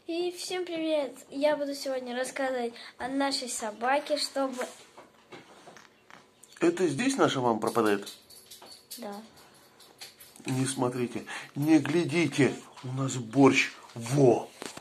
И всем привет! Я буду сегодня рассказывать о нашей собаке, чтобы... Это здесь наша мама пропадает? Да. Не смотрите, не глядите, у нас борщ. Во!